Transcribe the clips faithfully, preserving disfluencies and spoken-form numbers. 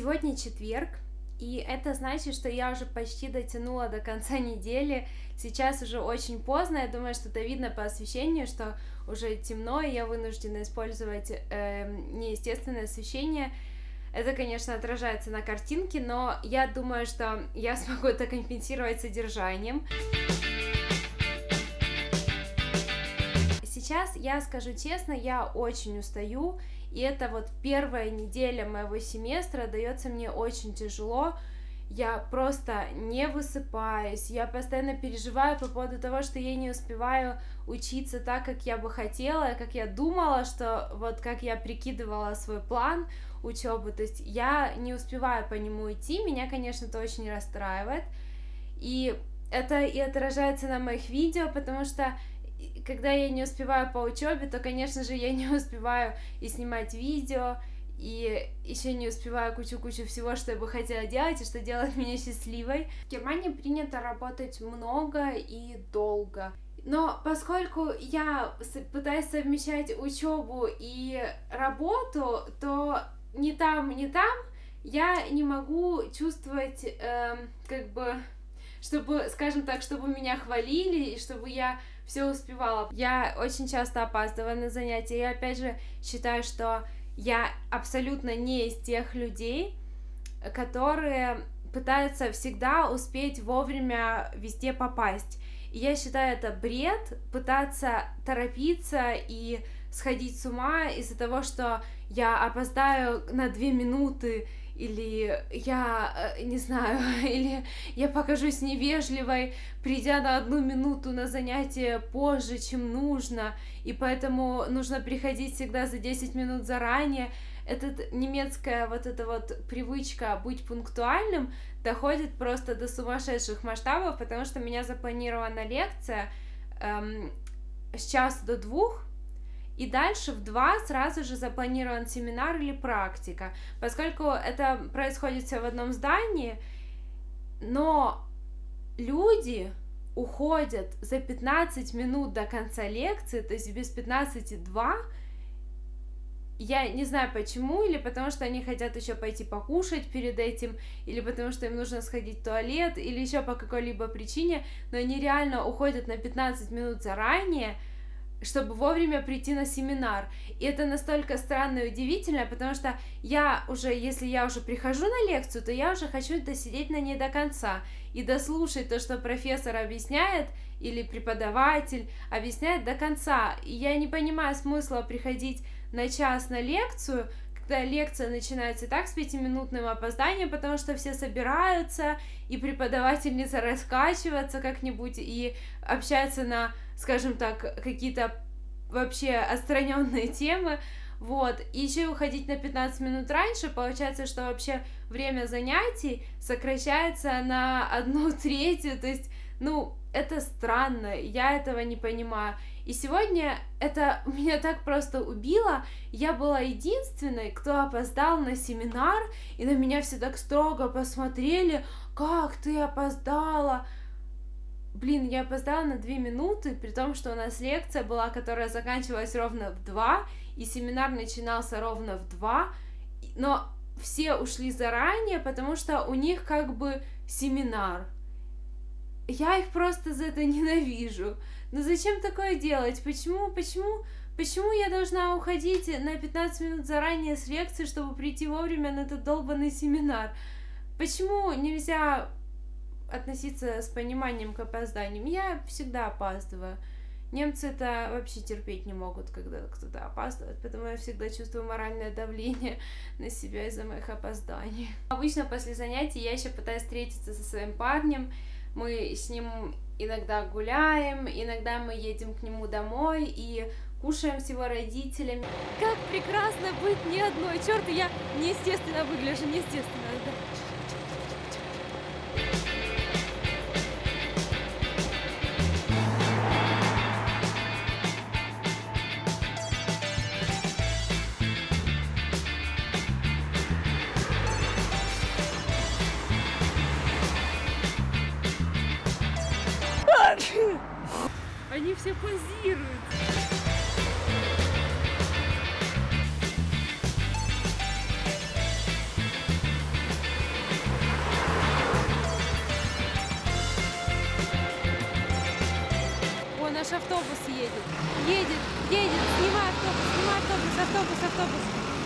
Сегодня четверг, и это значит, что я уже почти дотянула до конца недели. Сейчас уже очень поздно, я думаю, что это видно по освещению, что уже темно, и я вынуждена использовать э, неестественное освещение. Это, конечно, отражается на картинке, но я думаю, что я смогу это компенсировать содержанием. Сейчас, я скажу честно, я очень устаю, и это вот первая неделя моего семестра дается мне очень тяжело. Я просто не высыпаюсь, я постоянно переживаю по поводу того, что я не успеваю учиться так, как я бы хотела, как я думала, что вот как я прикидывала свой план учебы, то есть я не успеваю по нему идти, меня, конечно, это очень расстраивает, и это и отражается на моих видео, потому что когда я не успеваю по учебе, то, конечно же, я не успеваю и снимать видео, и еще не успеваю кучу-кучу всего, что я бы хотела делать, и что делает меня счастливой. В Германии принято работать много и долго. Но поскольку я пытаюсь совмещать учебу и работу, то ни там, ни там я не могу чувствовать, э, как бы, чтобы, скажем так, чтобы меня хвалили, и чтобы я все успевала. Я очень часто опаздываю на занятия, я опять же считаю, что я абсолютно не из тех людей, которые пытаются всегда успеть вовремя везде попасть. И я считаю, это бред пытаться торопиться и сходить с ума из-за того, что я опоздаю на две минуты, или я, не знаю, или я покажусь невежливой, придя на одну минуту на занятие позже, чем нужно, и поэтому нужно приходить всегда за десять минут заранее. Эта немецкая вот эта вот привычка быть пунктуальным доходит просто до сумасшедших масштабов, потому что у меня запланирована лекция эм, с часа до двух, и дальше в два сразу же запланирован семинар или практика. Поскольку это происходит все в одном здании, но люди уходят за пятнадцать минут до конца лекции, то есть без пятнадцати два, я не знаю почему, или потому что они хотят еще пойти покушать перед этим, или потому что им нужно сходить в туалет, или еще по какой-либо причине, но они реально уходят на пятнадцать минут заранее, чтобы вовремя прийти на семинар. И это настолько странно и удивительно, потому что я уже, если я уже прихожу на лекцию, то я уже хочу досидеть на ней до конца и дослушать то, что профессор объясняет, или преподаватель объясняет до конца. И я не понимаю смысла приходить на час на лекцию, когда лекция начинается и так с пятиминутным опозданием, потому что все собираются, и преподавательница раскачивается как-нибудь и общается на, скажем так, какие-то вообще отстраненные темы, вот, и еще и уходить на пятнадцать минут раньше, получается, что вообще время занятий сокращается на одну третью, то есть, ну, это странно, я этого не понимаю. И сегодня это меня так просто убило. Я была единственной, кто опоздал на семинар, и на меня все так строго посмотрели: как ты опоздала? Блин, я опоздала на две минуты, при том, что у нас лекция была, которая заканчивалась ровно в два, и семинар начинался ровно в два, но все ушли заранее, потому что у них как бы семинар. Я их просто за это ненавижу. Но зачем такое делать? Почему, почему, почему я должна уходить на пятнадцать минут заранее с лекции, чтобы прийти вовремя на этот долбанный семинар? Почему нельзя относиться с пониманием к опозданиям? Я всегда опаздываю. Немцы это вообще терпеть не могут, когда кто-то опаздывает, поэтому я всегда чувствую моральное давление на себя из-за моих опозданий. Обычно после занятий я еще пытаюсь встретиться со своим парнем. Мы с ним иногда гуляем, иногда мы едем к нему домой и кушаем с его родителями. Как прекрасно быть не одной! Черт, я неестественно выгляжу, неестественно, да. Они все позируют. наш автобус едет. Едет, едет, снимай автобус, снимай автобус, автобус, автобус.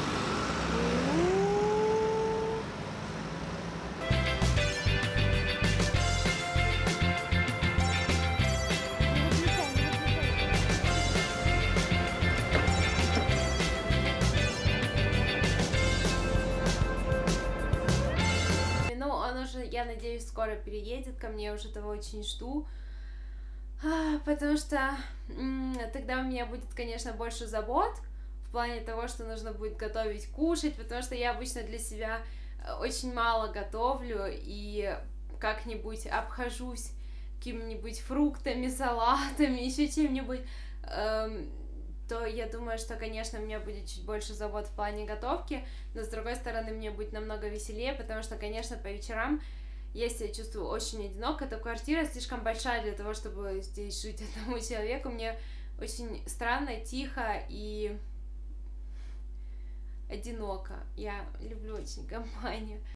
Ну, он уже, я надеюсь, скоро переедет ко мне, я уже этого очень жду. Потому что м, тогда у меня будет, конечно, больше забот в плане того, что нужно будет готовить, кушать, потому что я обычно для себя очень мало готовлю и как-нибудь обхожусь какими-нибудь фруктами, салатами, еще чем-нибудь, эм, то я думаю, что, конечно, у меня будет чуть больше забот в плане готовки, но, с другой стороны, мне будет намного веселее, потому что, конечно, по вечерам я себя чувствую очень одиноко. Эта квартира слишком большая для того, чтобы здесь жить одному человеку. Мне очень странно, тихо и одиноко. Я люблю очень компанию.